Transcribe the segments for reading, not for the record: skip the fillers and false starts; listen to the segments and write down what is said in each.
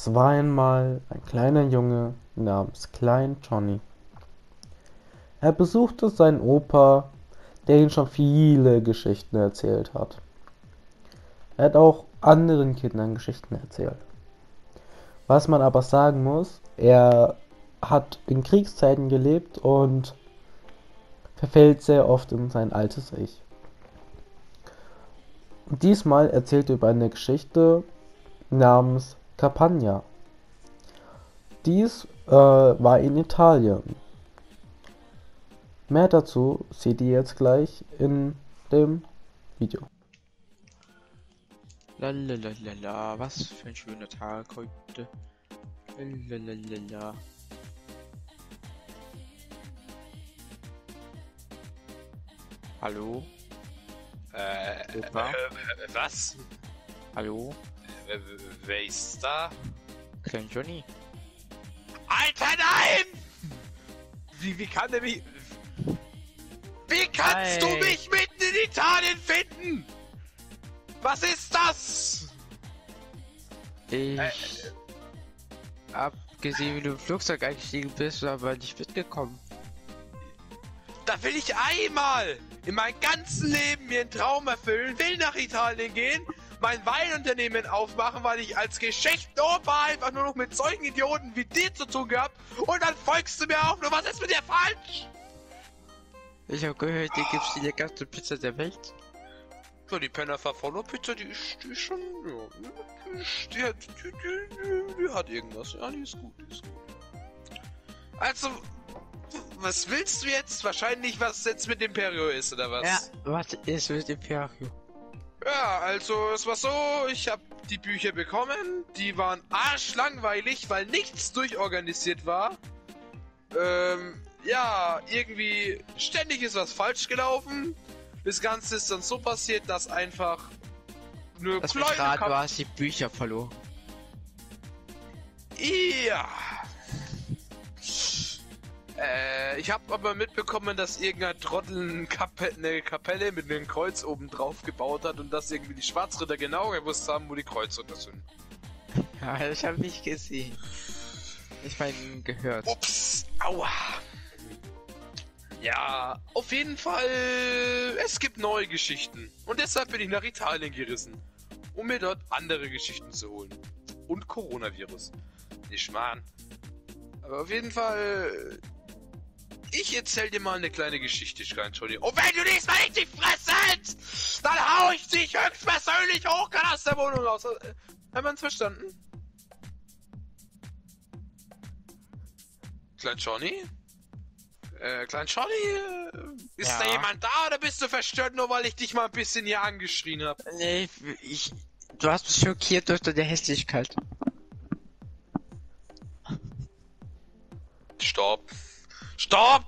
Es war einmal ein kleiner Junge namens Klein Johnny. Er besuchte seinen Opa, der ihm schon viele Geschichten erzählt hat. Er hat auch anderen Kindern Geschichten erzählt. Was man aber sagen muss, er hat in Kriegszeiten gelebt und verfällt sehr oft in sein altes Ich. Und diesmal erzählt er über eine Geschichte namens Campagna. Dies war in Italien. Mehr dazu seht ihr jetzt gleich in dem Video. Lalalala, was für ein schöner Tag heute. Lalalala. Hallo? Opa? Was? Hallo? Wer ist da? Klein Johnny? Alter, nein! Wie kann der mich... Wie kannst du Hi. mich mitten in Italien finden? Was ist das? Ich hab gesehen, wie du im Flugzeug eingestiegen bist, aber nicht mitgekommen. Da will ich einmal in meinem ganzen Leben mir einen Traum erfüllen, will nach Italien gehen, mein Weinunternehmen aufmachen, weil ich als Geschäftsoper einfach nur noch mit solchen Idioten wie dir zu tun gehabt, und dann folgst du mir auch nur. Was ist mit dir falsch? Ich habe gehört, dir gibt's die leckerste Pizza der Welt. So, die Penner Follow Pizza, die ist schon, ja, die hat irgendwas. Ja, die ist gut, die ist gut. Also, was willst du jetzt? Wahrscheinlich, was jetzt mit Imperio ist, oder was? Ja, was ist mit Imperio? Ja, also, es war so, ich habe die Bücher bekommen, die waren arschlangweilig, weil nichts durchorganisiert war. Ja, irgendwie ständig ist was falsch gelaufen. Das Ganze ist dann so passiert, dass einfach nur Das mit Rad, du hast die Bücher verloren. Ja. Ich habe aber mitbekommen, dass irgendein Trottel eine Kapelle mit einem Kreuz oben drauf gebaut hat und dass irgendwie die Schwarzritter genau gewusst haben, wo die Kreuze unter sind. Ja, ich habe nicht gesehen. Ich meine, gehört. Ups, aua. Ja, auf jeden Fall, es gibt neue Geschichten. Und deshalb bin ich nach Italien gerissen, um mir dort andere Geschichten zu holen. Und Coronavirus. Nicht Mann. Aber auf jeden Fall, ich erzähl dir mal eine kleine Geschichte, Klein Johnny. Und wenn du diesmal nicht die Fresse hältst, dann hau ich dich höchstpersönlich hoch aus der Wohnung raus. Haben wir uns verstanden? Klein Johnny? Klein Johnny, ist Ja. da jemand da oder bist du verstört, nur weil ich dich mal ein bisschen hier angeschrien habe? Nee, du hast mich schockiert durch deine Hässlichkeit. Stopp! Stopp!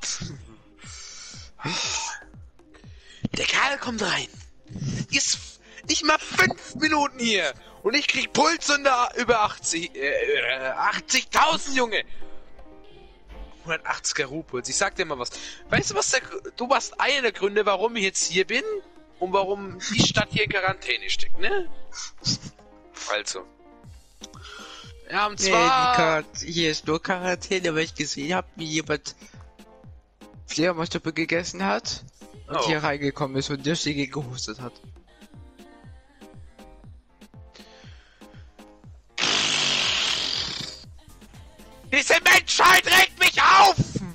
Der Kerl kommt rein. Ist nicht mal 5 Minuten hier. Und ich krieg Puls unter über 80.000, Junge. 180er Ruhpuls. Ich sag dir mal was. Weißt du was, du warst einer der Gründe, warum ich jetzt hier bin und warum die Stadt hier in Quarantäne steckt, ne? Also. Ja, und Nee, zwar... hier ist nur Quarantäne, weil ich gesehen habe, wie jemand Fledermaussuppe gegessen hat und Oh. hier reingekommen ist und deswegen gehustet hat. Diese Menschheit regt mich auf!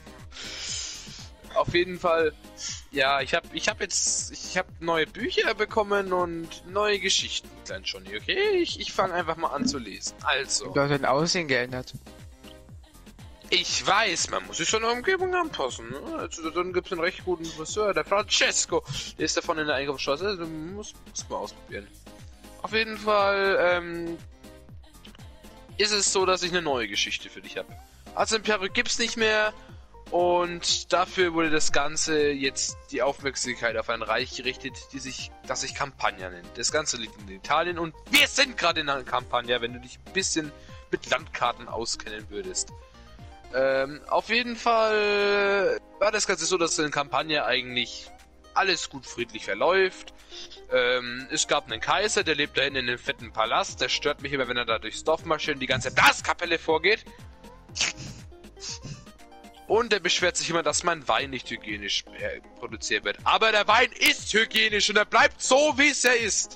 Auf jeden Fall, ja, ich hab neue Bücher bekommen und neue Geschichten, Klein Johnny, okay? Ich fange einfach mal an zu lesen. Also, Du hast dein Aussehen geändert. ich weiß, man muss sich schon der Umgebung anpassen, ne? Also, dann gibt's einen recht guten Friseur, der Francesco, der ist davon in der Einkaufsstraße, also muss mal ausprobieren. Auf jeden Fall, ist es so, dass ich eine neue Geschichte für dich habe. Also Imperio gibt's nicht mehr und dafür wurde das Ganze jetzt die Aufmerksamkeit auf ein Reich gerichtet, das sich Campagna nennt. Das Ganze liegt in Italien und wir sind gerade in einer Campagna, wenn du dich ein bisschen mit Landkarten auskennen würdest. Auf jeden Fall war das Ganze so, dass in Campagna eigentlich alles gut friedlich verläuft. Es gab einen Kaiser, der lebt da hinten in einem fetten Palast. Der stört mich immer, wenn er da durchs Dorf marschiert und die ganze Blaskapelle vorgeht. Und der beschwert sich immer, dass mein Wein nicht hygienisch produziert wird. Aber der Wein ist hygienisch und er bleibt so, wie es er ist.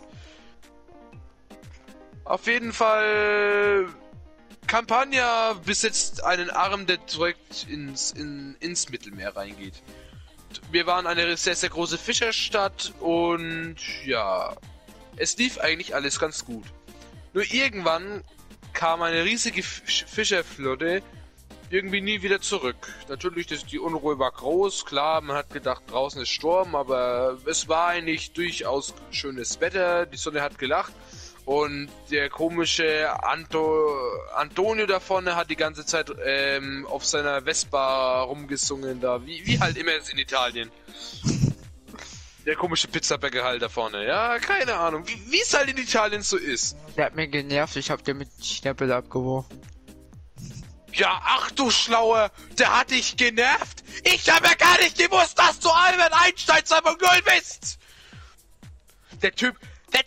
Auf jeden Fall... Campania besitzt einen Arm, der direkt ins Mittelmeer reingeht. Wir waren eine sehr, sehr große Fischerstadt und ja, es lief eigentlich alles ganz gut. Nur irgendwann kam eine riesige Fischerflotte irgendwie nie wieder zurück. Natürlich, die Unruhe war groß, klar, man hat gedacht, draußen ist Sturm, aber es war eigentlich durchaus schönes Wetter, die Sonne hat gelacht. Und der komische Antonio da vorne hat die ganze Zeit auf seiner Vespa rumgesungen da, wie halt immer ist in Italien. Der komische Pizzabäcker halt da vorne, ja, keine Ahnung, wie es halt in Italien so ist. Der hat mir genervt, ich hab den mit Schnäppel abgeworfen. Ja, ach du Schlauer, der hat dich genervt? Ich hab ja gar nicht gewusst, dass du Albert Einstein 2.0 bist! Der Typ,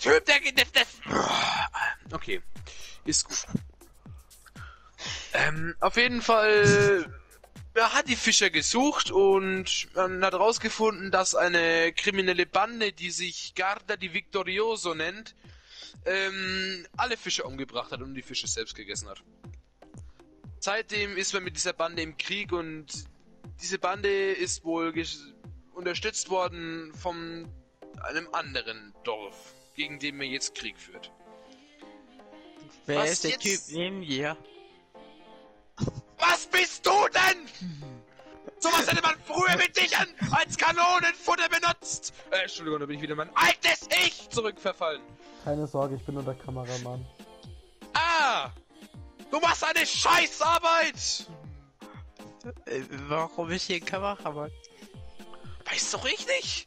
okay, ist gut. Auf jeden Fall, er hat die Fischer gesucht und man hat herausgefunden, dass eine kriminelle Bande, die sich Garda di Victorioso nennt, alle Fischer umgebracht hat und die Fische selbst gegessen hat. Seitdem ist man mit dieser Bande im Krieg und diese Bande ist wohl unterstützt worden von einem anderen Dorf, gegen den man jetzt Krieg führt. Wer ist der Typ neben dir? Was bist du denn? Sowas hätte man früher mit Dichern als Kanonenfutter benutzt. Entschuldigung, da bin ich wieder mein altes Ich zurückverfallen. Keine Sorge, ich bin nur der Kameramann. Ah! Du machst eine Scheißarbeit! Warum ist hier ein Kameramann? Weiß doch ich nicht!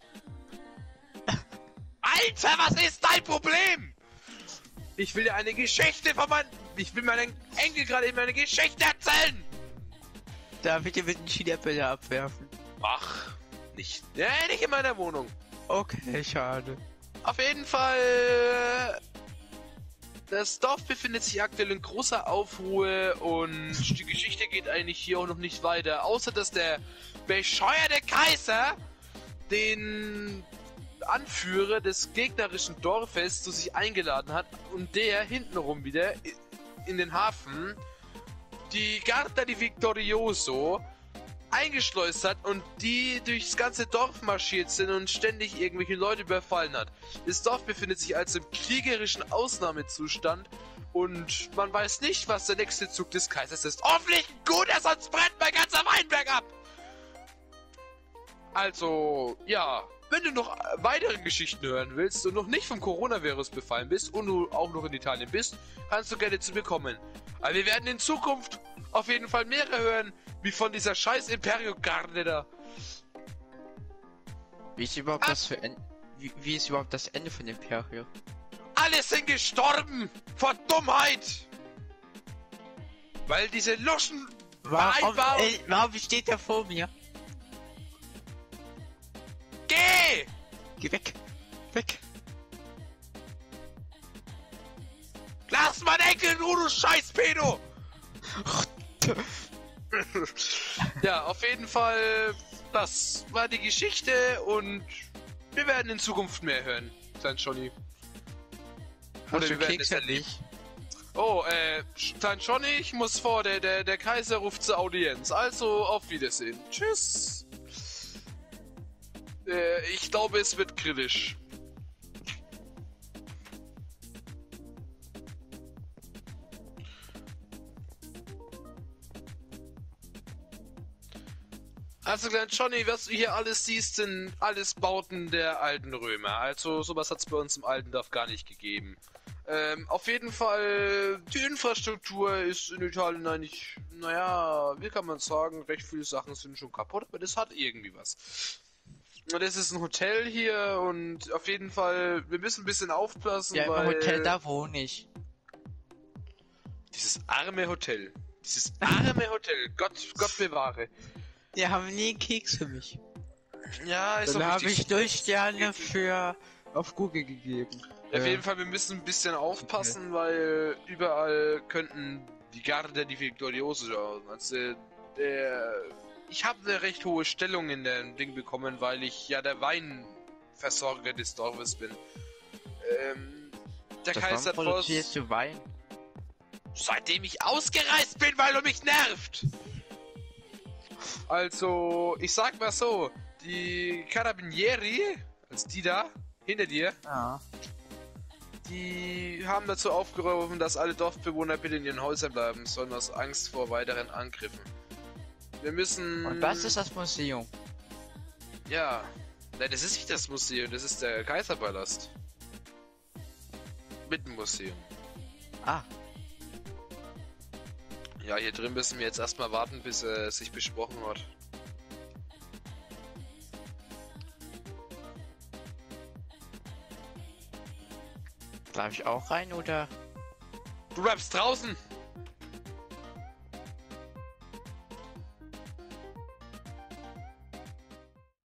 Alter, was ist dein Problem? Ich will dir eine Geschichte ich will meinen Enkel gerade eben eine Geschichte erzählen! Darf ich dir mit dem Schnäppel abwerfen? Ach, nicht. Nee, nicht in meiner Wohnung. Okay, schade. Auf jeden Fall... Das Dorf befindet sich aktuell in großer Aufruhr und die Geschichte geht eigentlich hier auch noch nicht weiter. Außer, dass der bescheuerte Kaiser den Anführer des gegnerischen Dorfes zu sich eingeladen hat und der hintenrum wieder in den Hafen die Garda di Victorioso eingeschleust hat und die durchs ganze Dorf marschiert sind und ständig irgendwelche Leute überfallen hat. Das Dorf befindet sich also im kriegerischen Ausnahmezustand und man weiß nicht, was der nächste Zug des Kaisers ist. Hoffentlich gut, sonst brennt mein ganzer Weinberg ab! Also, ja, wenn du noch weitere Geschichten hören willst und noch nicht vom Coronavirus befallen bist und du auch noch in Italien bist, kannst du gerne zu mir kommen. Aber wir werden in Zukunft auf jeden Fall mehrere hören, wie von dieser scheiß Imperio-Garde da. Wie ist überhaupt wie ist überhaupt das Ende von Imperio? Alle sind gestorben vor Dummheit. Weil diese Luschen Warum steht der vor mir? Geh! Geh weg! Weg! Lass mein Enkel in Ruhe, du scheiß Pedo! Ja, auf jeden Fall, das war die Geschichte und wir werden in Zukunft mehr hören, Klein Johnny. Oder wir werden es erleben. Oh, Klein Johnny, ich muss vor, der Kaiser ruft zur Audienz, also auf Wiedersehen. Tschüss. Ich glaube, es wird kritisch. Also, Klein Johnny, was du hier alles siehst, sind alles Bauten der alten Römer. Also, sowas hat es bei uns im alten Dorf gar nicht gegeben. Auf jeden Fall, die Infrastruktur ist in Italien eigentlich, naja, wie kann man sagen, recht viele Sachen sind schon kaputt, aber das hat irgendwie was. Und das ist ein Hotel hier und auf jeden Fall, wir müssen ein bisschen aufpassen, Ja, weil... im Hotel, da wohne ich. Dieses arme Hotel. Gott bewahre. Die haben nie einen Keks für mich. Ja, ist Dann auch habe richtig. ich 0 Sterne für auf Google gegeben. Auf jeden Fall, wir müssen ein bisschen aufpassen, weil überall könnten die Garde die Victorioso schauen. Also, ich habe eine recht hohe Stellung in dem Ding bekommen, weil ich ja der Weinversorger des Dorfes bin. Der Das Kaiser produziert Voss, zu Wein. seitdem ich ausgereist bin, weil du mich nervt. Also, ich sag mal so, die Carabinieri, also die da, hinter dir, Ja. die haben dazu aufgerufen, dass alle Dorfbewohner bitte in ihren Häusern bleiben sollen, aus Angst vor weiteren Angriffen. Wir müssen... Und das ist das Museum. Ja. Nein, das ist nicht das Museum, das ist der Kaiserpalast. Mit dem Museum. Ah, Ja, hier drin müssen wir jetzt erstmal warten, bis er sich besprochen hat. darf ich auch rein oder? Du bleibst draußen!